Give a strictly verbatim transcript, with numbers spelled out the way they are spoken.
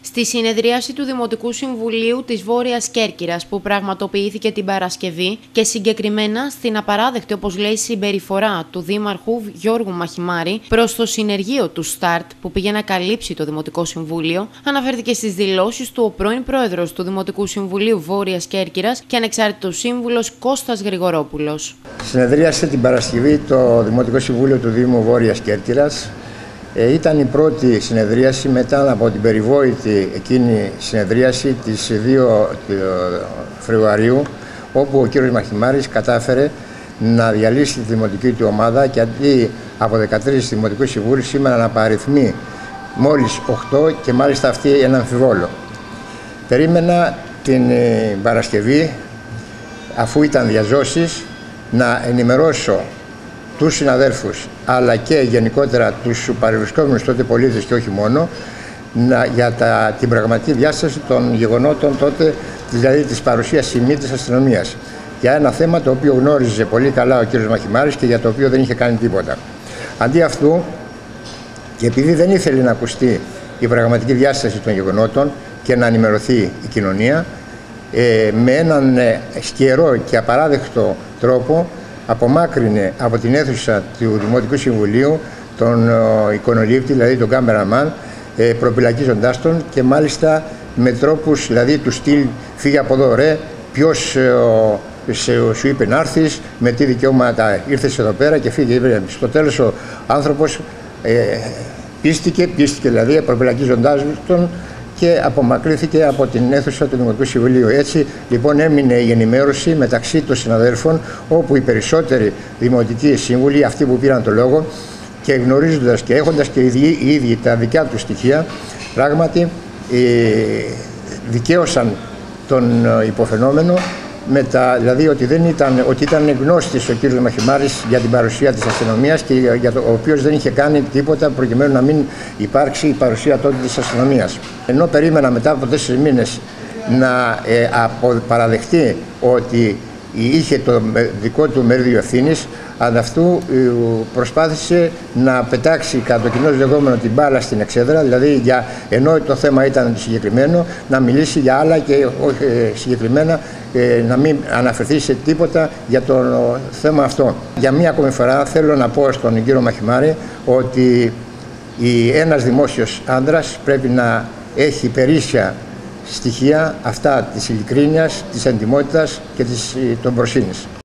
Στη συνεδρίαση του Δημοτικού Συμβουλίου της Βόρειας Κέρκυρας που πραγματοποιήθηκε την Παρασκευή και συγκεκριμένα στην απαράδεκτη, όπως λέει, συμπεριφορά του Δήμαρχου Γιώργου Μαχημάρη προς το συνεργείο του ΣΤΑΡΤ που πήγε να καλύψει το Δημοτικό Συμβούλιο, αναφέρθηκε στις δηλώσεις του ο πρώην Πρόεδρος του Δημοτικού Συμβουλίου Βόρειας Κέρκυρας και ανεξάρτητος σύμβουλος Κώστας Γρηγορόπουλος. Συνεδρίασε την Παρασκευή το Δημοτικό Συμβούλιο του Δήμου Βόρειας Κέρκυρας. Ε, ήταν η πρώτη συνεδρίαση μετά από την περιβόητη εκείνη συνεδρίαση της δύο Φεβρουαρίου, όπου ο κύριος Μαχημάρης κατάφερε να διαλύσει τη δημοτική του ομάδα και αντί από δεκατρείς δημοτικού συμβούλου σήμερα να παριθμεί μόλις οκτώ και μάλιστα αυτή ένα αμφιβόλο. Περίμενα την Παρασκευή, αφού ήταν διαζώσεις, να ενημερώσω τους συναδέλφους αλλά και γενικότερα τους παρευρισκόμενους τότε πολίτες και όχι μόνο να, για τα, την πραγματική διάσταση των γεγονότων τότε, δηλαδή της παρουσίας σημεί της αστυνομίας, για ένα θέμα το οποίο γνώριζε πολύ καλά ο κ. Μαχημάρης και για το οποίο δεν είχε κάνει τίποτα. Αντί αυτού, και επειδή δεν ήθελε να ακουστεί η πραγματική διάσταση των γεγονότων και να ενημερωθεί η κοινωνία, ε, με έναν ε, σκιερό και απαράδεκτο τρόπο απομάκρυνε από την αίθουσα του Δημοτικού Συμβουλίου τον ε, εικονολήπτη, δηλαδή τον κάμεραμαν, ε, προπυλακίζοντάς τον και μάλιστα με τρόπους, δηλαδή του στυλ φύγε από εδώ ρε, ποιος ε, σε, σου είπε να έρθεις, με τι δικαιώματα ήρθες εδώ πέρα και φύγε. Στο τέλος ο άνθρωπος ε, πίστηκε, πίστηκε δηλαδή προπυλακίζοντάς τον και απομακρύθηκε από την αίθουσα του Δημοτικού Συμβουλίου. Έτσι λοιπόν έμεινε η ενημέρωση μεταξύ των συναδέλφων, όπου οι περισσότεροι δημοτικοί σύμβουλοι, αυτοί που πήραν το λόγο και γνωρίζοντας και έχοντας και οι ίδιοι τα δικιά τους στοιχεία, πράγματι ε, δικαίωσαν τον υποφαινόμενο, με τα, δηλαδή ότι, δεν ήταν, ότι ήταν γνώστης ο κ. Μαχημάρης για την παρουσία της αστυνομίας και για το, ο οποίος δεν είχε κάνει τίποτα προκειμένου να μην υπάρξει η παρουσία τότε της αστυνομίας. Ενώ περίμενα μετά από τέσσερις μήνες να ε, παραδεχτεί ότι είχε το δικό του μερίδιο ευθύνης, ανταυτού προσπάθησε να πετάξει κατά το κοινώς λεγόμενο την μπάλα στην εξέδρα, δηλαδή για, ενώ το θέμα ήταν συγκεκριμένο, να μιλήσει για άλλα και όχι συγκεκριμένα να μην αναφερθεί σε τίποτα για το θέμα αυτό. Για μία ακόμη φορά θέλω να πω στον κύριο Μαχημάρη ότι ένας δημόσιος άντρας πρέπει να έχει περίσσια στοιχεία αυτά της ειλικρίνειας, της εντιμότητας και της, των προσύνης.